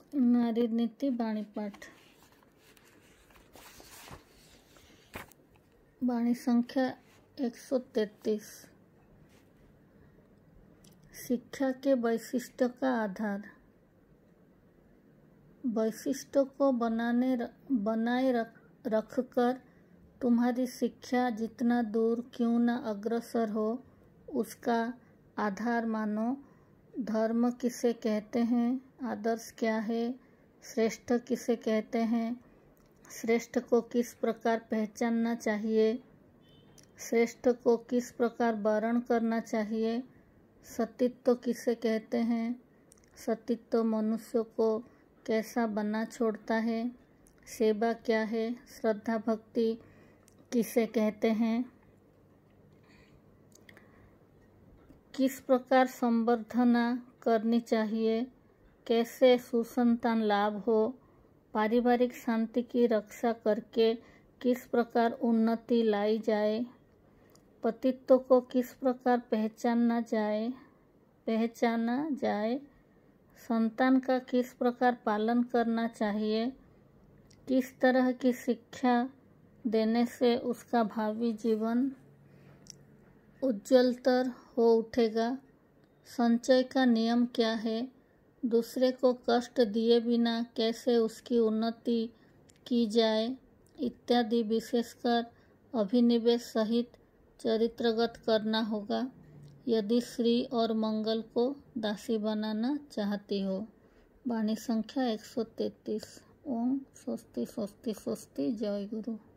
नारी नीति बाणी पाठ। बाणी संख्या 133। शिक्षा के वैशिष्ट्य का आधार। वैशिष्ट्यों को बनाए रखकर तुम्हारी शिक्षा जितना दूर क्यों न अग्रसर हो, उसका आधार मानो। धर्म किसे कहते हैं, आदर्श क्या है, श्रेष्ठ किसे कहते हैं, श्रेष्ठ को किस प्रकार पहचानना चाहिए, श्रेष्ठ को किस प्रकार वर्ण करना चाहिए, सतीत्व किसे कहते हैं, सतीत्व मनुष्य को कैसा बना छोड़ता है, सेवा क्या है, श्रद्धा भक्ति किसे कहते हैं, किस प्रकार संवर्धना करनी चाहिए, कैसे सुसंतान लाभ हो, पारिवारिक शांति की रक्षा करके किस प्रकार उन्नति लाई जाए, पतित्व को किस प्रकार पहचाना जाए, संतान का किस प्रकार पालन करना चाहिए, किस तरह की शिक्षा देने से उसका भावी जीवन उज्ज्वलतर हो उठेगा, संचय का नियम क्या है, दूसरे को कष्ट दिए बिना कैसे उसकी उन्नति की जाए इत्यादि विशेषकर अभिनिवेश सहित चरित्रगत करना होगा यदि श्री और मंगल को दासी बनाना चाहती हो। बाणी संख्या 133। ओम स्वस्ति स्वस्ति स्वस्ति। जय गुरु।